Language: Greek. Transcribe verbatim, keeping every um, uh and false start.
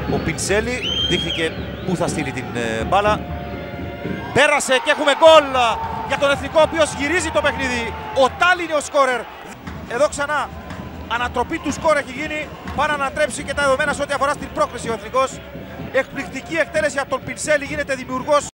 Ο Πιντσέλη δείχνει και πού θα στείλει την ε, μπάλα. Πέρασε και έχουμε γκολ για τον Εθνικό, ο οποίος γυρίζει το παιχνίδι. Ο Τάλι είναι ο σκόρερ. Εδώ ξανά ανατροπή του σκόρ έχει γίνει. Para να ανατρέψει και τα δεδομένα σε ό,τι αφορά στην πρόκριση ο Εθνικός. Εκπληκτική εκτέλεση από τον Πιντσέλη, γίνεται δημιουργός.